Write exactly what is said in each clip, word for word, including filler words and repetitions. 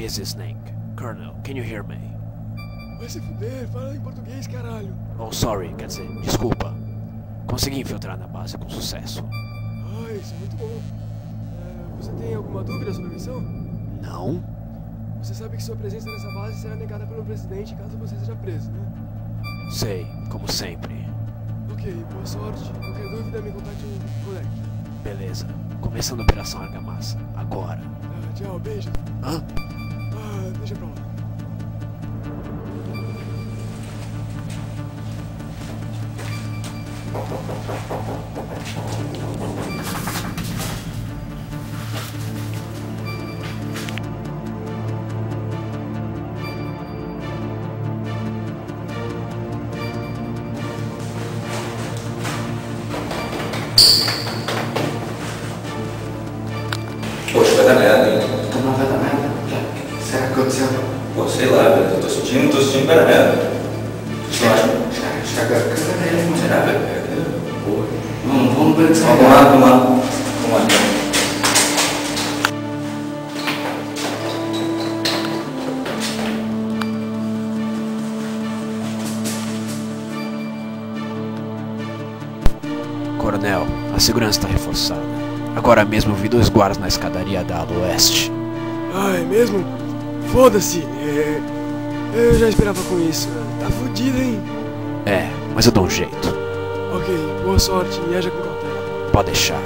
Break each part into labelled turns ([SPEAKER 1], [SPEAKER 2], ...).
[SPEAKER 1] is this Snake? Colonel, can you hear me?
[SPEAKER 2] Vai se fuder, fala em português, caralho.
[SPEAKER 1] Oh, sorry, quer dizer, desculpa. Consegui infiltrar na base com sucesso.
[SPEAKER 2] Ah, isso é muito bom. É, você tem alguma dúvida sobre a missão?
[SPEAKER 1] Não?
[SPEAKER 2] Você sabe que sua presença nessa base será negada pelo presidente caso você seja preso, né?
[SPEAKER 1] Sei, como sempre.
[SPEAKER 2] Ok, boa sorte. Qualquer dúvida, me contate o moleque.
[SPEAKER 1] Beleza, começando a Operação Argamassa. Agora.
[SPEAKER 2] Ah, tchau, beijo.
[SPEAKER 1] Hã?
[SPEAKER 2] Ah, deixa pra lá.
[SPEAKER 3] Poxa, vai dar merda, hein?
[SPEAKER 4] Não vai dar merda? Será que aconteceu?
[SPEAKER 3] Pô, sei lá, velho. Eu tô sentindo, tô sentindo que vai dar merda. Você acha?
[SPEAKER 4] Acho que a câmera é uma.
[SPEAKER 3] Será, velho? Porra.
[SPEAKER 4] Vamos, vamos ver o que você
[SPEAKER 3] Vamos lá, vamos lá. Vamos lá, então.
[SPEAKER 1] Coronel, a segurança está reforçada. Agora mesmo eu vi dois guardas na escadaria da ala oeste.
[SPEAKER 2] Ah, é mesmo? Foda-se. É... Eu já esperava com isso. Tá fudido, hein?
[SPEAKER 1] É, mas eu dou um jeito.
[SPEAKER 2] Ok, boa sorte e haja com cautela.
[SPEAKER 1] Pode deixar.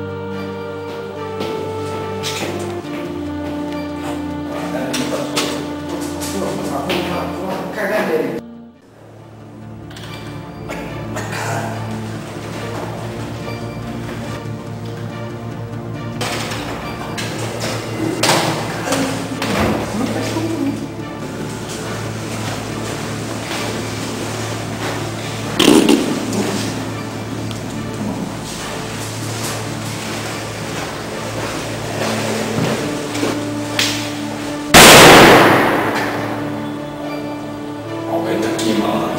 [SPEAKER 4] Vamos cagar nele.
[SPEAKER 3] Aumenta aqui, mano.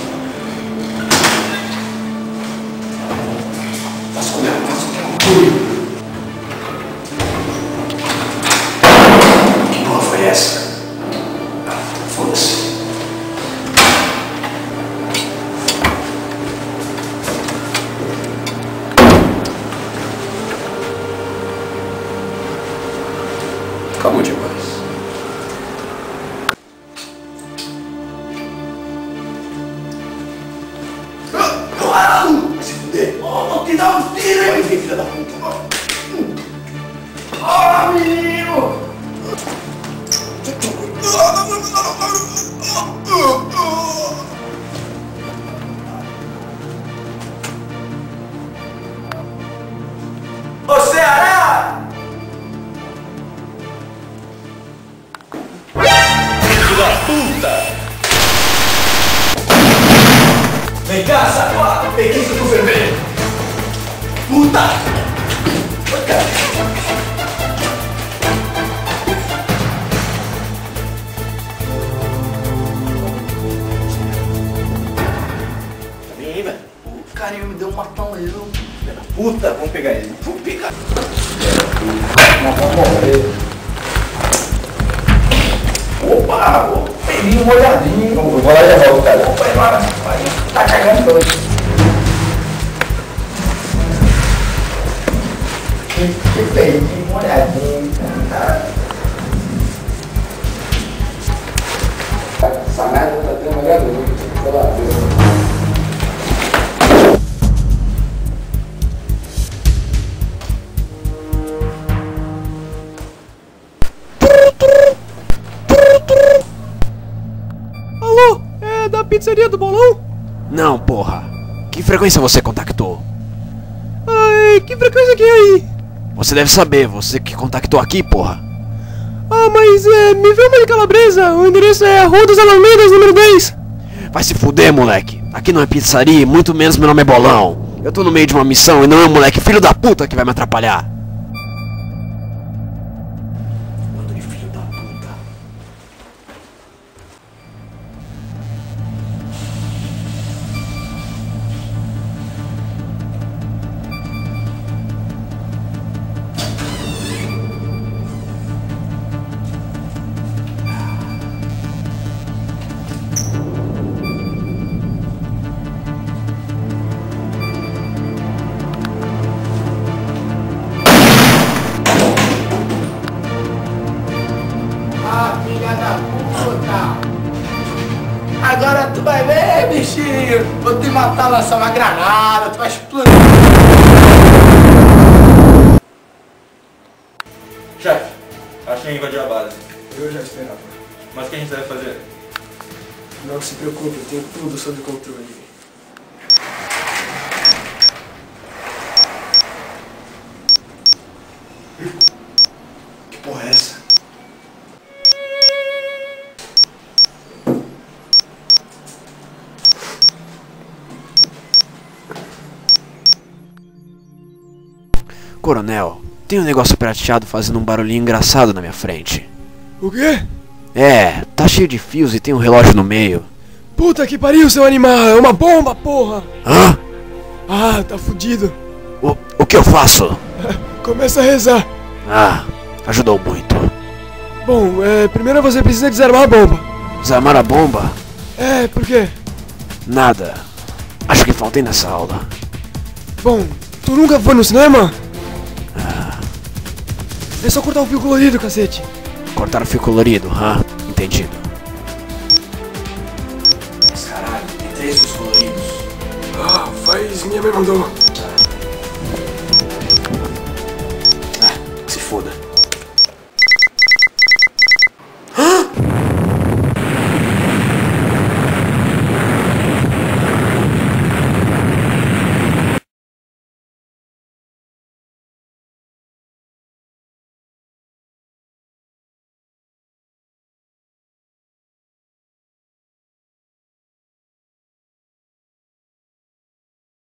[SPEAKER 4] Vasculhar, vasculhar. Que porra foi essa? Ah, foda-se.
[SPEAKER 3] Acabou demais.
[SPEAKER 4] Vai se fuder. Oh, vou te dar um tiro, hein, filha da puta. Oh, menino. Ô, Ceará!
[SPEAKER 3] Filho da puta!
[SPEAKER 4] Vem cá, safado! Peguista do vermelho! Puta! Oi, cara! Tá bem aí, velho? O carinha me deu um matão aí, viu? Filha da puta! Vamos pegar ele! Vamos pegar! Nós vamos morrer! Opa! Peguei uma olhadinha! Vamos lá e volto, cara! Opa, é lá! Tá cagando doido! Que, que peguei uma olhadinha! Tá? Essa merda tá tendo uma garota! Pelo amor de Deus!
[SPEAKER 2] Alô? É da pizzaria do Bolão?
[SPEAKER 1] Não, porra. Que frequência você contactou?
[SPEAKER 2] Ai, que frequência que é aí?
[SPEAKER 1] Você deve saber, você que contactou aqui, porra.
[SPEAKER 2] Ah, mas é... me vê uma de Calabresa. O endereço é Rua dos Alamedas, número dez.
[SPEAKER 1] Vai se fuder, moleque. Aqui não é pizzaria e muito menos meu nome é Bolão. Eu tô no meio de uma missão e não é um moleque filho da puta que vai me atrapalhar.
[SPEAKER 4] Bando de filho da puta! agora tu vai ver, bichinho. Vou te matar, lançar uma granada, tu vai explodir.
[SPEAKER 3] Chefe, acho que invadiu a base.
[SPEAKER 2] Eu já esperava.
[SPEAKER 3] Mas o que a gente deve fazer?
[SPEAKER 2] Não se preocupe, eu tenho tudo sob controle.
[SPEAKER 4] Que porra é essa?
[SPEAKER 1] Coronel, tem um negócio prateado fazendo um barulhinho engraçado na minha frente.
[SPEAKER 2] O quê?
[SPEAKER 1] É, tá cheio de fios e tem um relógio no meio.
[SPEAKER 2] Puta que pariu, seu animal! É uma bomba, porra!
[SPEAKER 1] Hã?
[SPEAKER 2] Ah, tá fudido.
[SPEAKER 1] O, o que eu faço?
[SPEAKER 2] Começa a rezar.
[SPEAKER 1] Ah, ajudou muito.
[SPEAKER 2] Bom, é, primeiro você precisa desarmar a bomba.
[SPEAKER 1] Desarmar a bomba?
[SPEAKER 2] É, por quê?
[SPEAKER 1] Nada. Acho que faltei nessa aula.
[SPEAKER 2] Bom, tu nunca foi no cinema? É só cortar o fio colorido, cacete.
[SPEAKER 1] Cortar o fio colorido, hã? Entendido.
[SPEAKER 4] Mas caralho, tem três fios coloridos.
[SPEAKER 2] Ah, faz minha mãe mandou.
[SPEAKER 1] Ah, que se foda.